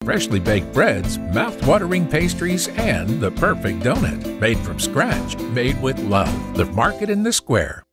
freshly baked breads, mouth-watering pastries, and the perfect donut. Made from scratch, made with love. The Market in the Square.